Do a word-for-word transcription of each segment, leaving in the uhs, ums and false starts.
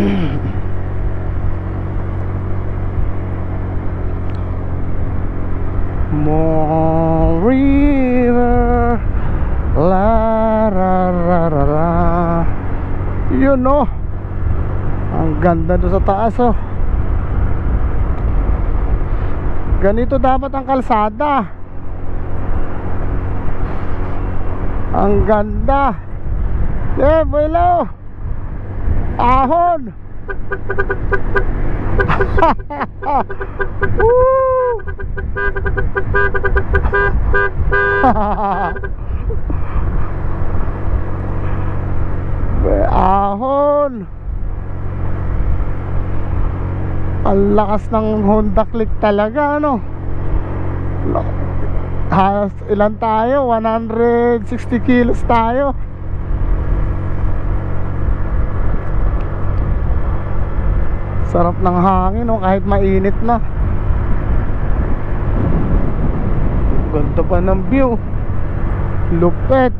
More river, la ra ra ra ra. Yun no, ang ganda doon sa taas oh. Ganito dapat ang kalsada. Ang ganda. Eh, buelo. Ahon. Woo! Ahon. Ang lakas ng Honda Click talaga, ano? Halos ilan tayo? one hundred sixty kilos tayo. Sarap ng hangin, no? Kahit mainit na. Ganda pa ng view. Lupet.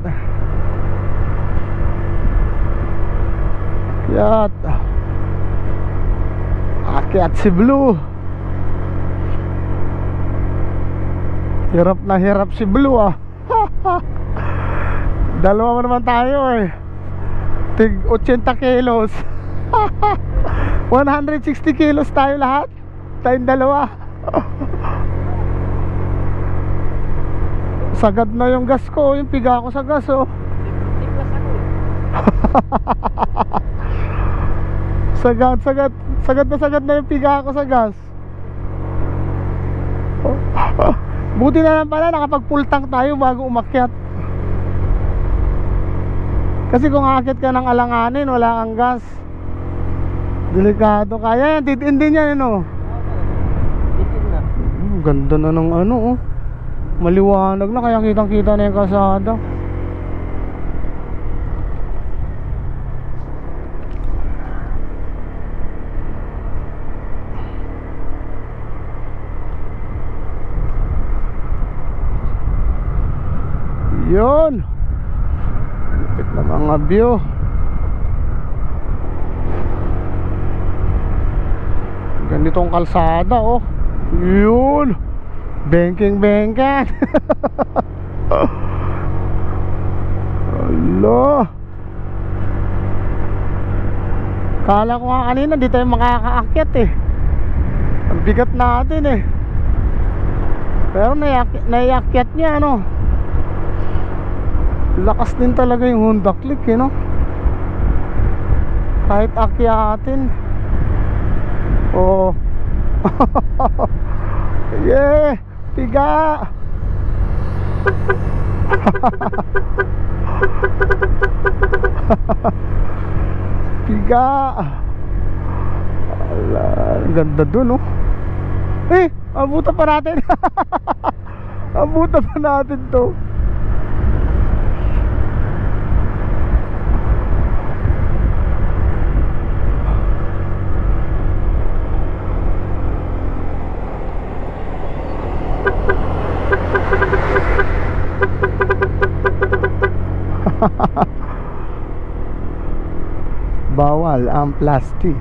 Yat. Akyat si Blue. Hirap na hirap si Blue ah. Dalawa mo naman tayo eh. Tig eighty kilos. one hundred sixty kilos tayo lahat. Tayong dalawa. Sagad na yung gas ko. Yung piga ko sa gas oh. Sagad, sagad. Sagad na sagad na yung piga ko sa gas. Buti na lang pala nakapag full tank tayo bago umakyat. Kasi kung aakyat ka ng alanganin, wala kang gas, delikado. Kaya yan, titin din yan, ano? Titin na. hmm, Ganda na ng ano oh. Maliwanag na, kaya kitang kita na yung kalsada. Yun, lupit na mga view. Ganitong kalsada oh. Yun, banking banking. Alo, kala ko nga kanina di tayo makakaakyat eh. Ang bigat natin eh. Pero naiakyat, naiakyat niya ano. Lakas din talaga yung Honda Click eh, no? Kahit akyatin. Oh. Yeah, piga. Piga. Ala, ganda dun oh. Eh, abutan pa natin. Abutan pa natin to. Bawal ang plastic.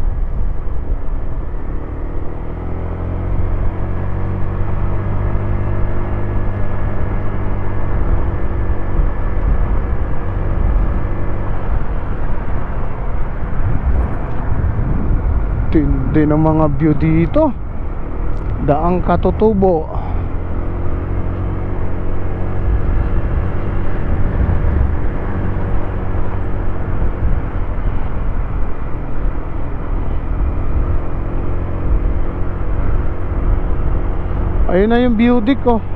Tindi ng mga view dito. Daang Katutubo. Ayun na yung view deck oh.